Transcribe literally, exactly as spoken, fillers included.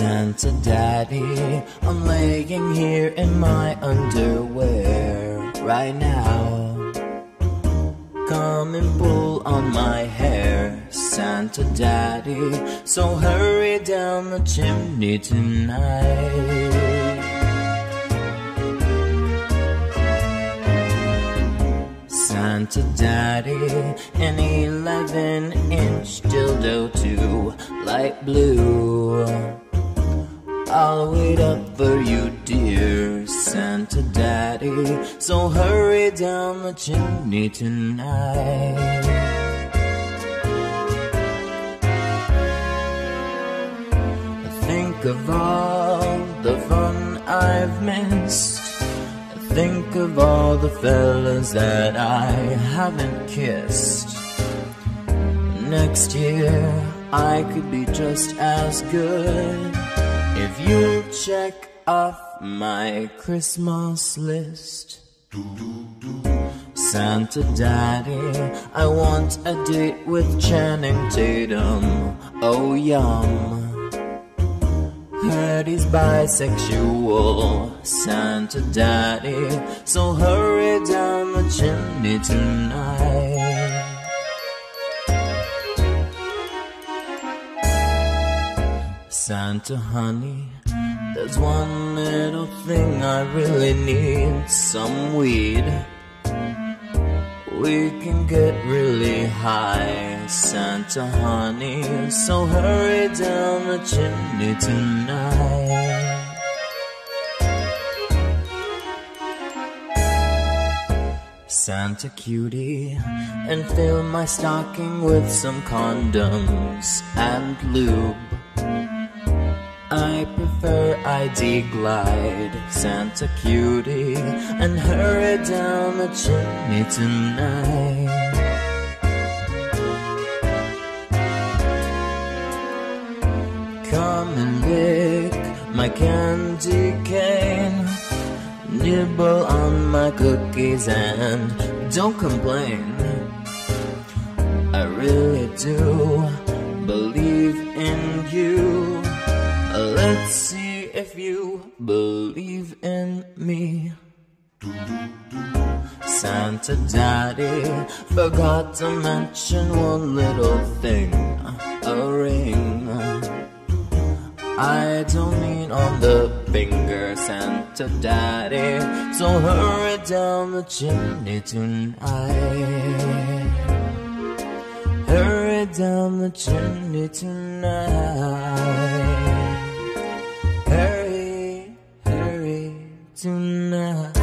Santa Daddy, I'm laying here in my underwear right now. Come and pull on my hair, Santa Daddy, so hurry down the chimney tonight. Santa Daddy, an eleven inch dildo too, light blue. I'll wait up for you, dear Santa Daddy, so hurry down the chimney tonight. Think of all the fun I've missed. Think of all the fellas that I haven't kissed. Next year I could be just as good if you check off my Christmas list. Santa Daddy, I want a date with Channing Tatum. Oh yum. Heard he's bisexual, Santa Daddy, so hurry down the chimney tonight. Santa honey, there's one little thing I really need, some weed. We can get really high, Santa honey, so hurry down the chimney tonight. Santa cutie, and fill my stocking with some condoms and lube. I prefer I D glide, Santa cutie, and hurry down the chimney tonight. Come and lick my candy cane, nibble on my cookies and don't complain. I really do believe in you. Let's see if you believe in me. Santa Daddy, forgot to mention one little thing, a ring. I don't mean on the finger, Santa Daddy, so hurry down the chimney tonight. Hurry down the chimney tonight. Hurry, hurry tonight.